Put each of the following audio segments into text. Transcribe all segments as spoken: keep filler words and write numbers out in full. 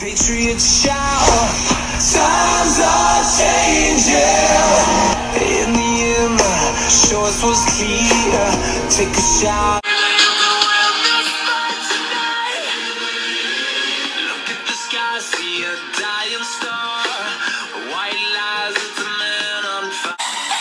Patriots shout, times are changing. In the end, the choice was clear. Take a shot. Look at the sky, see a dying star. White lies, it's a man on fire.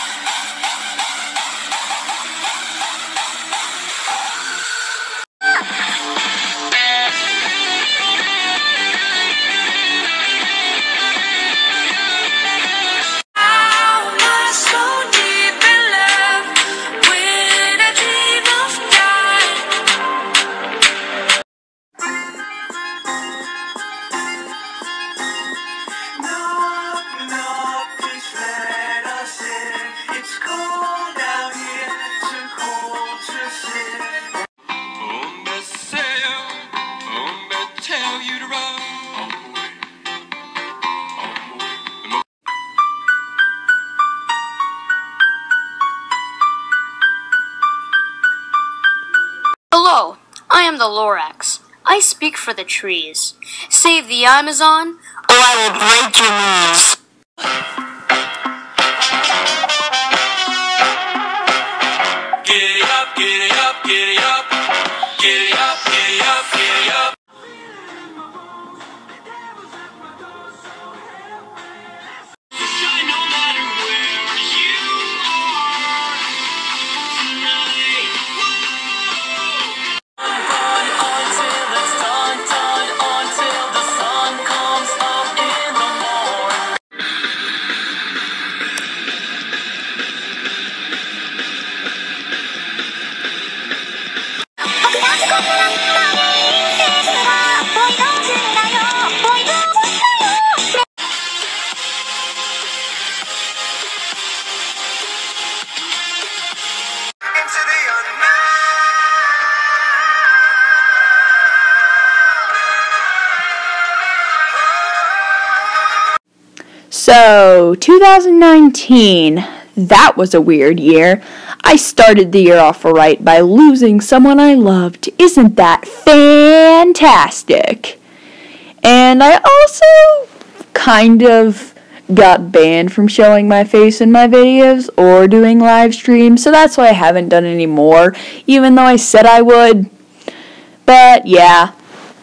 Hello, I am the Lorax. I speak for the trees. Save the Amazon, or I will break your knees. Giddy up, giddy up, giddy up, giddy up, giddy up, giddy up. Shine no matter where you are tonight. Until it's done, done, until the sun comes up in the morning. Into the unknown. So, two thousand nineteen, that was a weird year. I started the year off right by losing someone I loved. Isn't that fantastic? And I also kind of got banned from showing my face in my videos or doing live streams, so that's why I haven't done any more, even though I said I would. But yeah.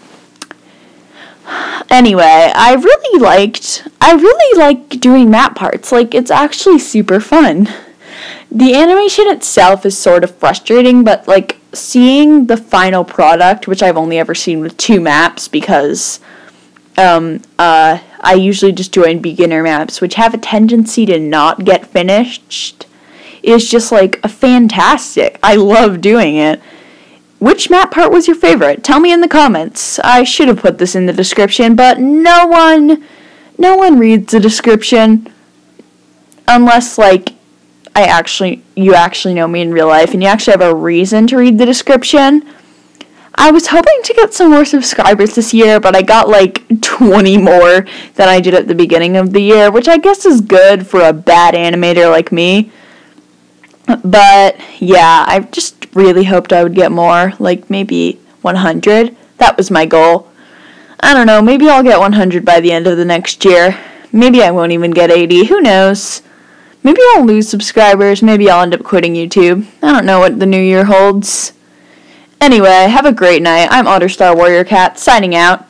Anyway, I really liked, I really like doing map parts. Like, it's actually super fun. The animation itself is sort of frustrating, but, like, seeing the final product, which I've only ever seen with two maps, because, um, uh, I usually just join beginner maps, which have a tendency to not get finished, is just, like, a fantastic. I love doing it. Which map part was your favorite? Tell me in the comments. I should have put this in the description, but no one, no one reads the description unless, like, I actually, you actually know me in real life and you actually have a reason to read the description. I was hoping to get some more subscribers this year, but I got like twenty more than I did at the beginning of the year, which I guess is good for a bad animator like me. But yeah, I just really hoped I would get more, like maybe one hundred. That was my goal. I don't know, maybe I'll get one hundred by the end of the next year. Maybe I won't even get eighty, who knows? Maybe I'll lose subscribers, maybe I'll end up quitting YouTube. I don't know what the new year holds. Anyway, have a great night. I'm Otterstar Warrior Cat, signing out.